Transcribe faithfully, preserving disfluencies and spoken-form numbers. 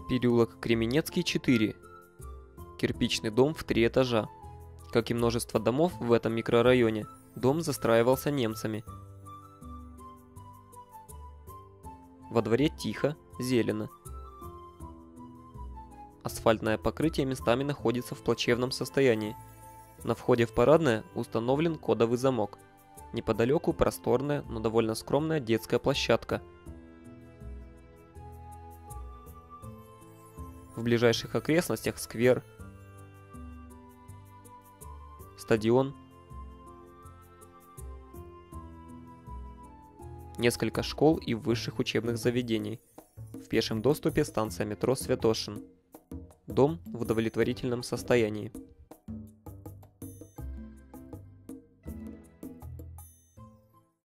Переулок Кременецкий, четыре. Кирпичный дом в три этажа. Как и множество домов в этом микрорайоне, дом застраивался немцами. Во дворе тихо, зелено. Асфальтное покрытие местами находится в плачевном состоянии. На входе в парадное установлен кодовый замок. Неподалеку просторная, но довольно скромная детская площадка. В ближайших окрестностях сквер, стадион, несколько школ и высших учебных заведений. В пешем доступе станция метро Святошин. Дом в удовлетворительном состоянии.